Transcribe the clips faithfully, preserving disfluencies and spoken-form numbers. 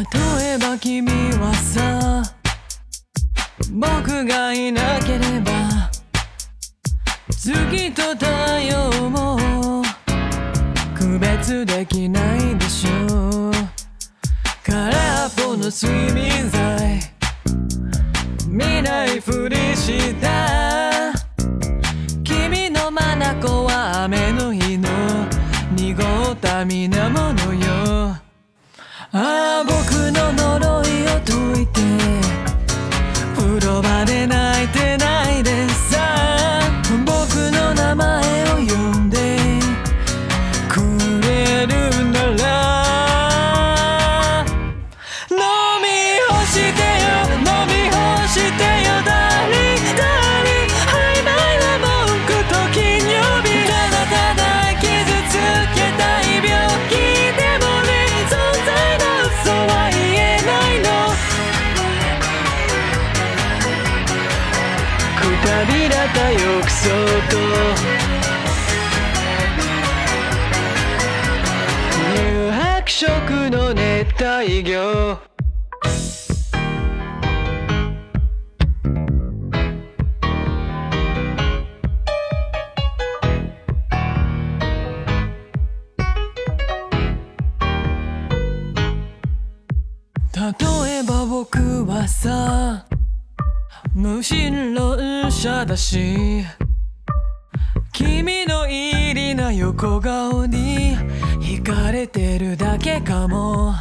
例えば君はさ、僕がいなければ月と太陽も区別できないでしょう。空っぽの睡眠剤見ないふりした君の眼は雨の日の濁った水面よ。ああ僕の呪いを解いて風呂場で泣いてないでさ、僕の名前を呼んでくれるなら飲み干してよ飲み干してよダーリンダーリン曖昧な文句と金曜日ただただ傷つけたい病気でもね存在の嘘は言えないの。くたびらた浴槽と乳白色の熱帯魚。例えば僕はさ無神論者だし君の入りな横顔に惹かれてるだけかも。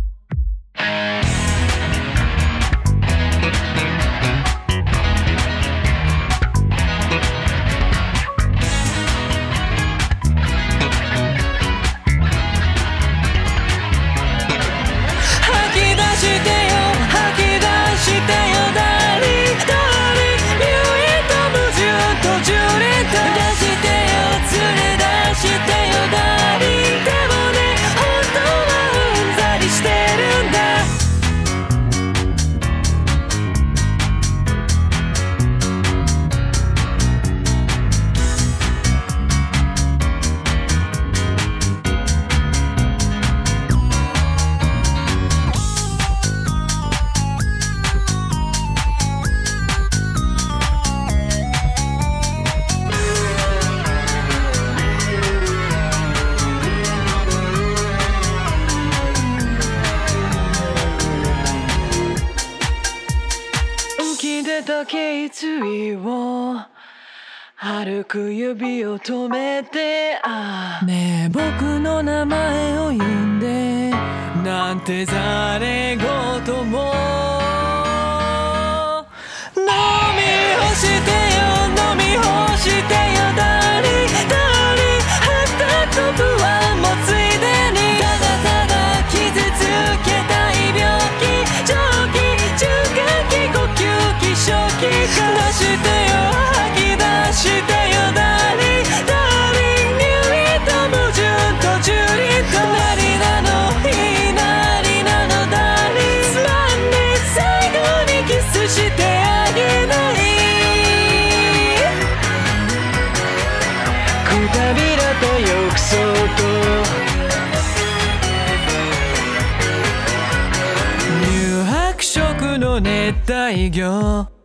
頸椎を歩く指を止めてああねえ僕の名前を呼んでなんてざれ言も飲み干してよ飲み干してよダーリンダーリンはったと不安もついでにただただ傷つけたい病気長期中間期呼吸器初期出してよ吐き出してよダーリンダーリンニューイと矛盾とジュリと何なのいい何なのダーリンつまんで最後にキスしてあげないくたびらた浴槽と乳白色の熱帯魚